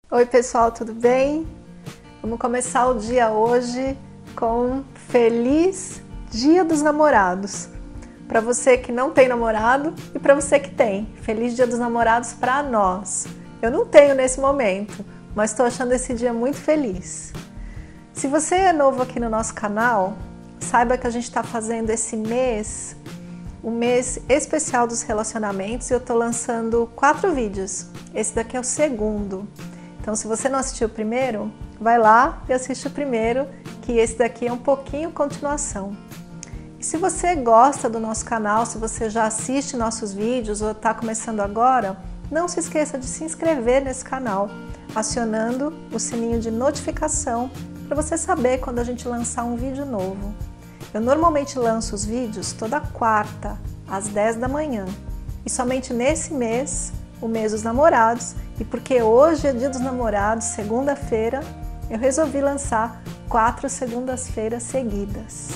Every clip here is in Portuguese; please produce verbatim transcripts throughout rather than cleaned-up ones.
Oi pessoal, tudo bem? Vamos começar o dia hoje com Feliz Dia dos Namorados. Para você que não tem namorado e para você que tem. Feliz Dia dos Namorados para nós. Eu não tenho nesse momento, mas estou achando esse dia muito feliz. Se você é novo aqui no nosso canal, saiba que a gente está fazendo esse mês, o mês especial dos relacionamentos, e eu estou lançando quatro vídeos. Esse daqui é o segundo. Então, se você não assistiu o primeiro, vai lá e assiste o primeiro, que esse daqui é um pouquinho continuação. E se você gosta do nosso canal, se você já assiste nossos vídeos ou está começando agora, não se esqueça de se inscrever nesse canal, acionando o sininho de notificação para você saber quando a gente lançar um vídeo novo. Eu normalmente lanço os vídeos toda quarta, às dez da manhã. E somente nesse mês, o mês dos namorados, e porque hoje é dia dos namorados, segunda-feira, eu resolvi lançar quatro segundas-feiras seguidas.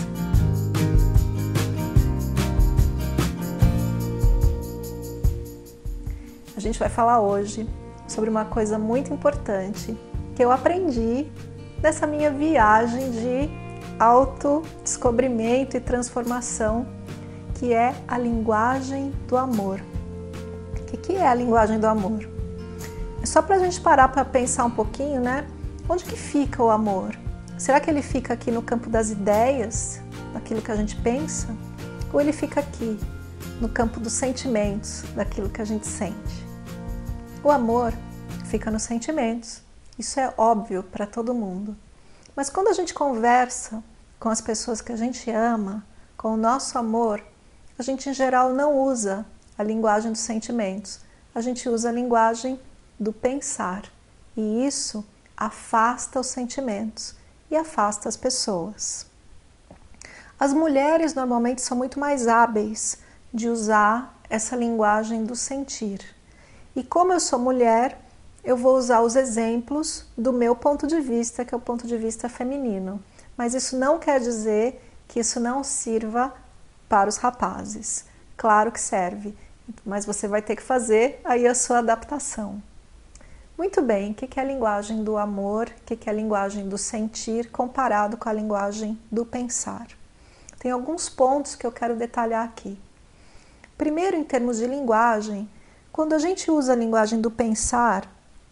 A gente vai falar hoje sobre uma coisa muito importante que eu aprendi nessa minha viagem de autodescobrimento e transformação, que é a linguagem do amor. O que é a linguagem do amor? É só para a gente parar para pensar um pouquinho, né? Onde que fica o amor? Será que ele fica aqui no campo das ideias, daquilo que a gente pensa? Ou ele fica aqui, no campo dos sentimentos, daquilo que a gente sente? O amor fica nos sentimentos. Isso é óbvio para todo mundo. Mas quando a gente conversa com as pessoas que a gente ama, com o nosso amor, a gente em geral não usa a linguagem dos sentimentos. A gente usa a linguagem do pensar. E isso afasta os sentimentos e afasta as pessoas. As mulheres normalmente são muito mais hábeis de usar essa linguagem do sentir. E como eu sou mulher, eu vou usar os exemplos do meu ponto de vista, que é o ponto de vista feminino. Mas isso não quer dizer que isso não sirva para os rapazes. Claro que serve, mas você vai ter que fazer aí a sua adaptação. Muito bem, o que é a linguagem do amor, o que é a linguagem do sentir comparado com a linguagem do pensar? Tem alguns pontos que eu quero detalhar aqui. Primeiro, em termos de linguagem, quando a gente usa a linguagem do pensar,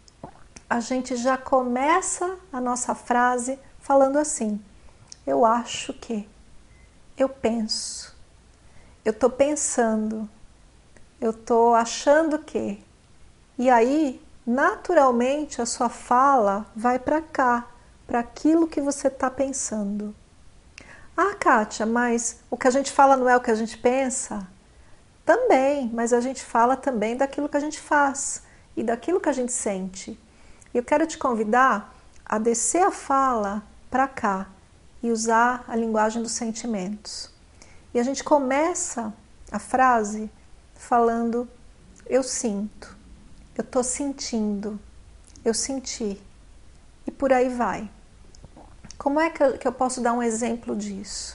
a gente já começa a nossa frase falando assim: eu acho que, eu penso, eu estou pensando, eu estou achando que. E aí, naturalmente, a sua fala vai para cá, para aquilo que você está pensando. Ah, Kátia, mas o que a gente fala não é o que a gente pensa? Também, mas a gente fala também daquilo que a gente faz e daquilo que a gente sente. E eu quero te convidar a descer a fala para cá e usar a linguagem dos sentimentos. E a gente começa a frase falando: eu sinto, eu estou sentindo, eu senti. E por aí vai. Como é que eu, que eu posso dar um exemplo disso?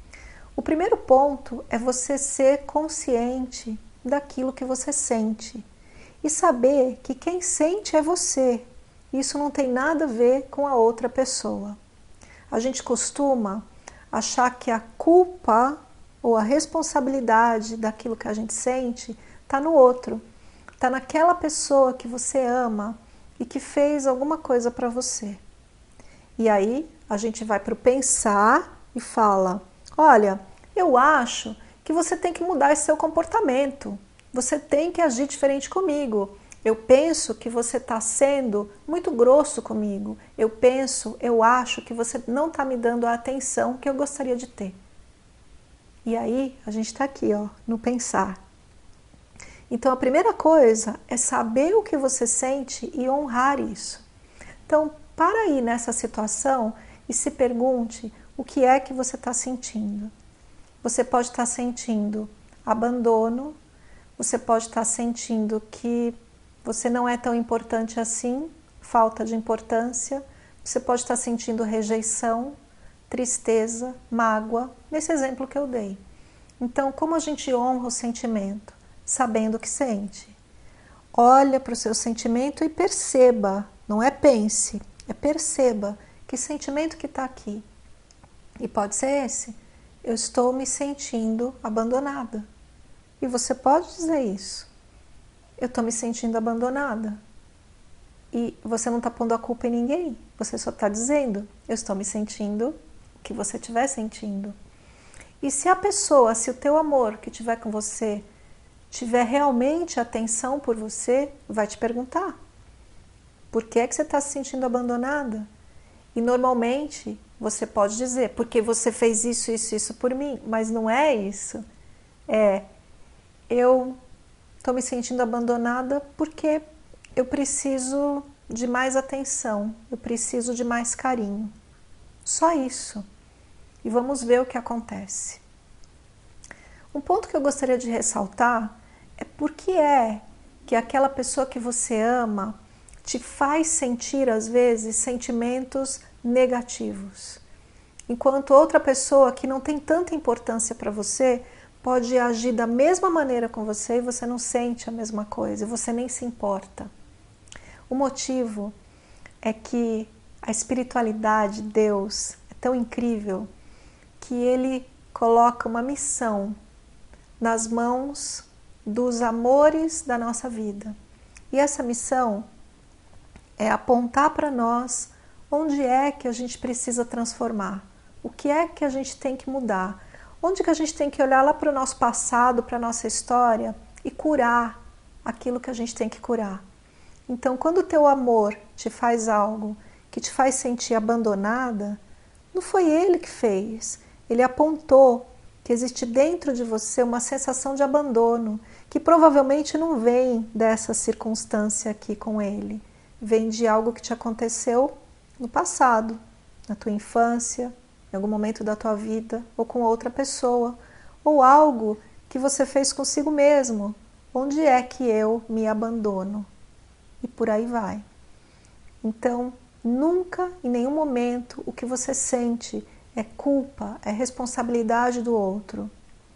O primeiro ponto é você ser consciente daquilo que você sente. E saber que quem sente é você. Isso não tem nada a ver com a outra pessoa. A gente costuma achar que a culpa ou a responsabilidade daquilo que a gente sente está no outro. Está naquela pessoa que você ama e que fez alguma coisa para você. E aí a gente vai para o pensar e fala: olha, eu acho que você tem que mudar esse seu comportamento. Você tem que agir diferente comigo. Eu penso que você está sendo muito grosso comigo. Eu penso, eu acho que você não está me dando a atenção que eu gostaria de ter. E aí, a gente está aqui, ó, no pensar. Então, a primeira coisa é saber o que você sente e honrar isso. Então, para aí nessa situação e se pergunte o que é que você está sentindo. Você pode estar sentindo abandono, você pode estar sentindo que você não é tão importante assim, falta de importância. Você pode estar sentindo rejeição, tristeza, mágoa, nesse exemplo que eu dei. Então, como a gente honra o sentimento? Sabendo o que sente. Olha para o seu sentimento e perceba Não é pense, é perceba que sentimento que está aqui. E pode ser esse. Eu estou me sentindo abandonada. E você pode dizer isso. Eu estou me sentindo abandonada. E você não está pondo a culpa em ninguém. Você só está dizendo, eu estou me sentindo o que você estiver sentindo. E se a pessoa, se o teu amor que estiver com você tiver realmente atenção por você, vai te perguntar. Por que é que você está se sentindo abandonada? E normalmente você pode dizer, porque você fez isso, isso, isso por mim. Mas não é isso. É, eu estou me sentindo abandonada porque eu preciso de mais atenção, eu preciso de mais carinho. Só isso. E vamos ver o que acontece. Um ponto que eu gostaria de ressaltar é por que é que aquela pessoa que você ama te faz sentir, às vezes, sentimentos negativos. Enquanto outra pessoa que não tem tanta importância para você pode agir da mesma maneira com você e você não sente a mesma coisa, e você nem se importa. O motivo é que a espiritualidade, Deus, é tão incrível que Ele coloca uma missão nas mãos dos amores da nossa vida. E essa missão é apontar para nós onde é que a gente precisa transformar, o que é que a gente tem que mudar, onde que a gente tem que olhar lá para o nosso passado, para a nossa história e curar aquilo que a gente tem que curar. Então, quando o teu amor te faz algo que te faz sentir abandonada, não foi ele que fez. Ele apontou que existe dentro de você uma sensação de abandono, que provavelmente não vem dessa circunstância aqui com ele. Vem de algo que te aconteceu no passado, na tua infância, em algum momento da tua vida, ou com outra pessoa, ou algo que você fez consigo mesmo. Onde é que eu me abandono? E por aí vai. Então, nunca, em nenhum momento, o que você sente é culpa, é responsabilidade do outro.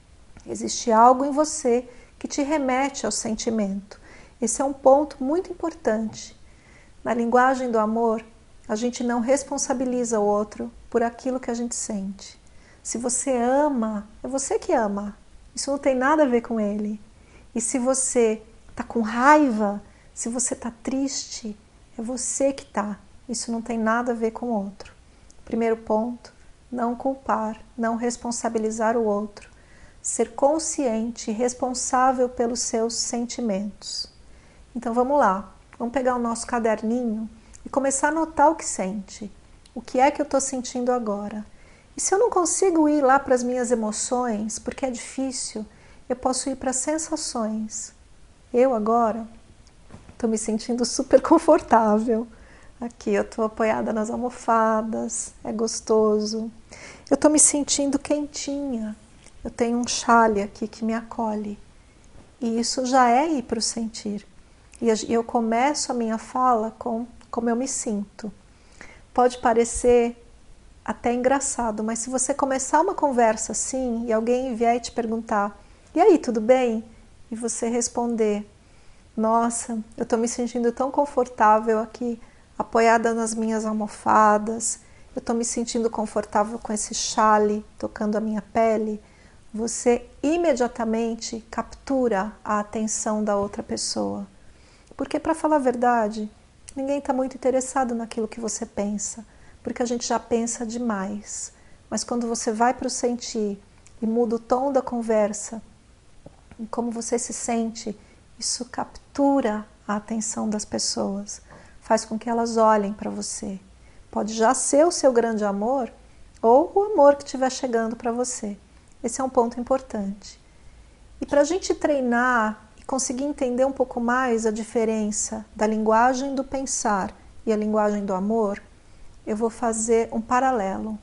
Existe algo em você que te remete ao sentimento. Esse é um ponto muito importante. Na linguagem do amor, a gente não responsabiliza o outro por aquilo que a gente sente. Se você ama, é você que ama. Isso não tem nada a ver com ele. E se você está com raiva, se você está triste, é você que está. Isso não tem nada a ver com o outro. Primeiro ponto, não culpar, não responsabilizar o outro. Ser consciente e responsável pelos seus sentimentos. Então vamos lá, vamos pegar o nosso caderninho e começar a notar o que sente. O que é que eu estou sentindo agora? E se eu não consigo ir lá para as minhas emoções, porque é difícil, eu posso ir para as sensações. Eu agora estou me sentindo super confortável. Aqui eu estou apoiada nas almofadas, é gostoso. Eu estou me sentindo quentinha. Eu tenho um chale aqui que me acolhe. E isso já é ir para o sentir. E eu começo a minha fala com como eu me sinto. Pode parecer até engraçado, mas se você começar uma conversa assim e alguém vier e te perguntar, e aí, tudo bem? E você responder, nossa, eu estou me sentindo tão confortável aqui, apoiada nas minhas almofadas, eu estou me sentindo confortável com esse chale tocando a minha pele, você imediatamente captura a atenção da outra pessoa. Porque, para falar a verdade, ninguém está muito interessado naquilo que você pensa, porque a gente já pensa demais. Mas quando você vai para o sentir e muda o tom da conversa, e como você se sente, isso captura a atenção das pessoas, faz com que elas olhem para você. Pode já ser o seu grande amor ou o amor que estiver chegando para você. Esse é um ponto importante. E para a gente treinar e conseguir entender um pouco mais a diferença da linguagem do pensar e a linguagem do amor, eu vou fazer um paralelo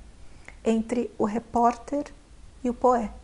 entre o repórter e o poeta.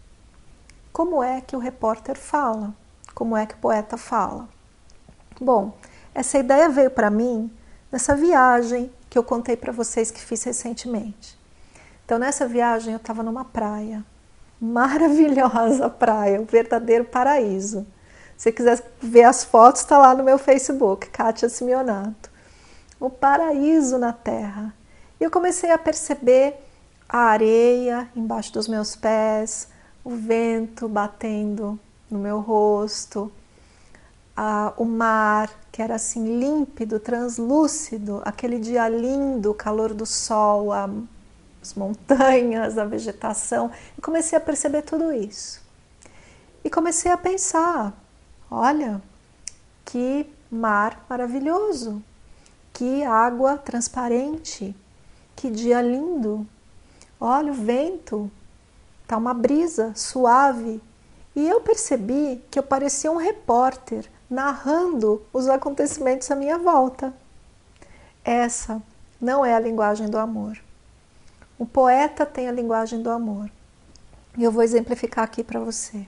Como é que o repórter fala? Como é que o poeta fala? Bom, essa ideia veio para mim nessa viagem que eu contei para vocês que fiz recentemente. Então, nessa viagem eu estava numa praia, maravilhosa praia, um verdadeiro paraíso. Se você quiser ver as fotos, está lá no meu Facebook, Kátia Simeonato. o paraíso na terra. E eu comecei a perceber a areia embaixo dos meus pés, o vento batendo no meu rosto, a, o mar que era assim límpido, translúcido, aquele dia lindo, o calor do sol, a, as montanhas, a vegetação. Eu comecei a perceber tudo isso. E comecei a pensar, olha, que mar maravilhoso, que água transparente, que dia lindo. Olha o vento, tá uma brisa suave. E eu percebi que eu parecia um repórter narrando os acontecimentos à minha volta. Essa não é a linguagem do amor. O poeta tem a linguagem do amor. E eu vou exemplificar aqui para você.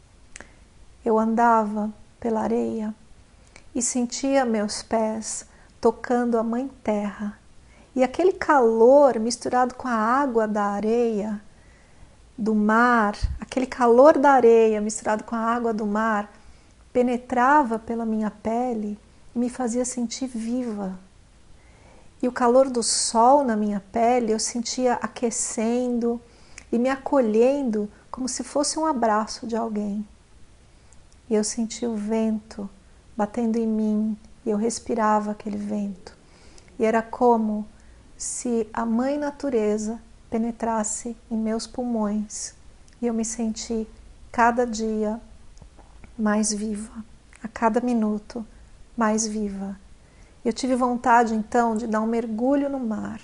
Eu andava pela areia e sentia meus pés tocando a mãe terra. E aquele calor misturado com a água da areia, do mar, aquele calor da areia misturado com a água do mar, penetrava pela minha pele e me fazia sentir viva. E o calor do sol na minha pele eu sentia aquecendo e me acolhendo como se fosse um abraço de alguém. E eu sentia o vento batendo em mim e eu respirava aquele vento. E era como se a mãe natureza penetrasse em meus pulmões e eu me senti cada dia mais viva, a cada minuto mais viva. Eu tive vontade então de dar um mergulho no mar.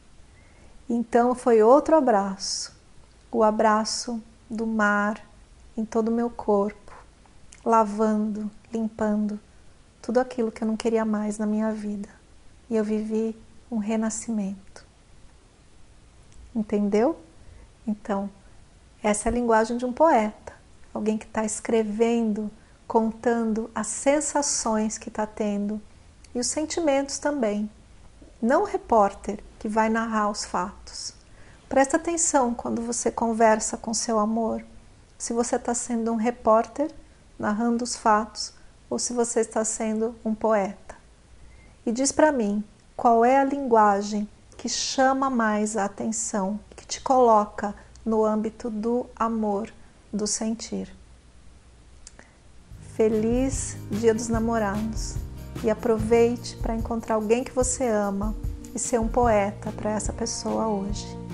Então foi outro abraço, o abraço do mar em todo o meu corpo, lavando, limpando tudo aquilo que eu não queria mais na minha vida. E eu vivi um renascimento. Entendeu? Então, essa é a linguagem de um poeta. Alguém que está escrevendo, contando as sensações que está tendo e os sentimentos também. Não o repórter que vai narrar os fatos. Presta atenção quando você conversa com seu amor, se você está sendo um repórter narrando os fatos ou se você está sendo um poeta. E diz para mim, qual é a linguagem que chama mais a atenção, que te coloca no âmbito do amor, do sentir. Feliz Dia dos Namorados e aproveite para encontrar alguém que você ama e ser um poeta para essa pessoa hoje.